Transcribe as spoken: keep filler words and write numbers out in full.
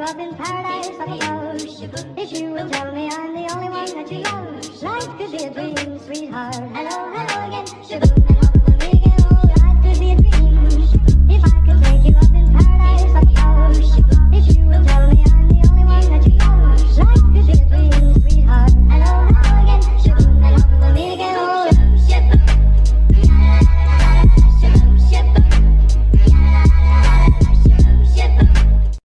up in paradise up above. If you will tell me I'm the only one that you love, life could be a dream, sweetheart. Hello, hello.